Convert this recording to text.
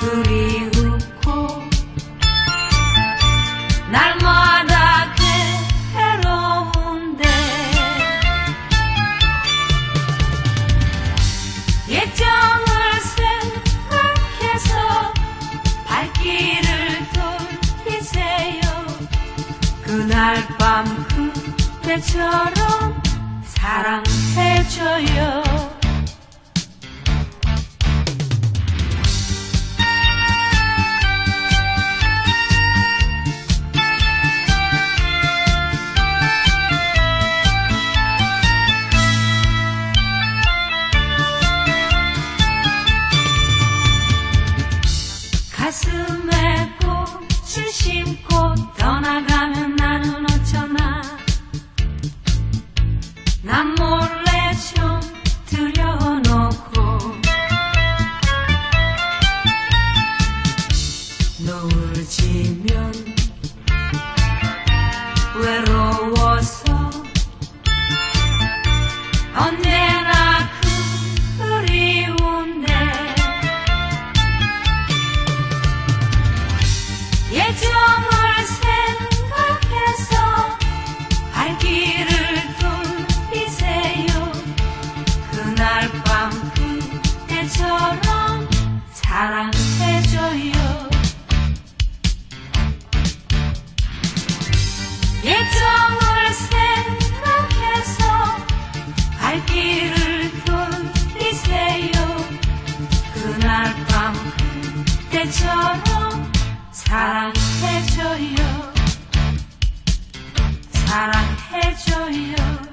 그리웠고 날마다 괴로운데 예정을 생각해서 발길을 돌리세요. 그날 밤 그때처럼 사랑해줘요. 가슴에 꽃을 심고 떠나가면 나는 어쩌나 난 몰래 좀 들여놓고 노을 지면 외로워서 언제나 그리운데 예정을 생각해서 발길을 돌리세요. 그날 밤 그때처럼 사랑해줘요. 예정을 생각해서 발길을 돌리세요. 그날 밤 그때처럼 사랑해줘요. 사랑해줘요.